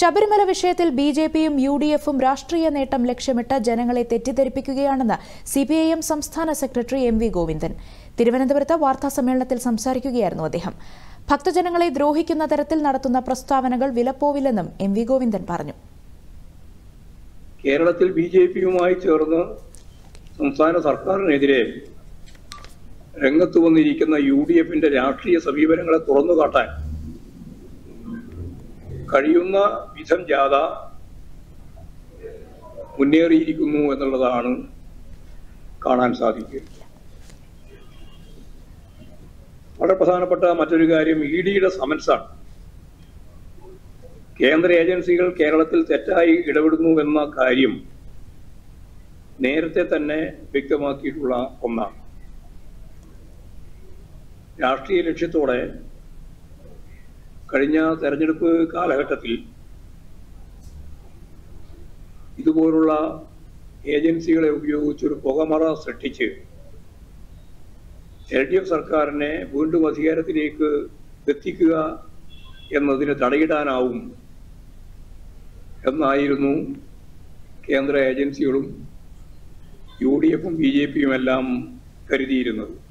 ശബരിമല വിഷയത്തിൽ ബിജെപിയും യുഡിഎഫും രാഷ്ട്രീയ നേട്ടം ലക്ഷ്യമിട്ട് ജനങ്ങളെ തെറ്റിദ്ധരിപ്പിക്കുകയാണെന്ന് സിപിഐഎം സംസ്ഥാന സെക്രട്ടറി എം.വി. ഗോവിന്ദൻ. തിരുവനന്തപുരത്ത് വാർത്താസമ്മേളനത്തിൽ സംസാരിക്കുകയായിരുന്നു അദ്ദേഹം. ഭക്തജനങ്ങളെ ദ്രോഹിക്കുന്ന തരത്തിൽ നടത്തുന്ന പ്രസ്താവനകൾ വിലപ്പോവില്ലെന്നും എം.വി. ഗോവിന്ദൻ പറഞ്ഞു. കേരളത്തിൽ ബിജെപിയുമായി ചേർന്ന് സംസ്ഥാന സർക്കാരിനെതിരെ രംഗത്ത് വന്നിരിക്കുന്ന യുഡിഎഫിന്റെ രാഷ്ട്രീയ സമീപനങ്ങളെ തുറന്നുകാട്ടാൻ കഴിയുന്ന വിധം ജാഥ മുന്നേറിയിരിക്കുന്നു എന്നുള്ളതാണ് കാണാൻ സാധിക്കുക. വളരെ പ്രധാനപ്പെട്ട മറ്റൊരു കാര്യം ഇഡിയുടെ സമൻസാണ്. കേന്ദ്ര ഏജൻസികൾ കേരളത്തിൽ തെറ്റായി ഇടപെടുന്നു എന്ന കാര്യം നേരത്തെ തന്നെ വ്യക്തമാക്കിയിട്ടുള്ള ഒന്നാണ്. രാഷ്ട്രീയ ലക്ഷ്യത്തോടെ കഴിഞ്ഞ തെരഞ്ഞെടുപ്പ് കാലഘട്ടത്തിൽ ഇതുപോലുള്ള ഏജൻസികളെ ഉപയോഗിച്ചൊരു പുകമറ സൃഷ്ടിച്ച് LDF സർക്കാരിനെ വീണ്ടും അധികാരത്തിലേക്ക് എത്തിക്കുക എന്നതിന് തടയിടാനാവും എന്നായിരുന്നു കേന്ദ്ര ഏജൻസികളും UDFും BJPയും എല്ലാം കരുതിയിരുന്നത്.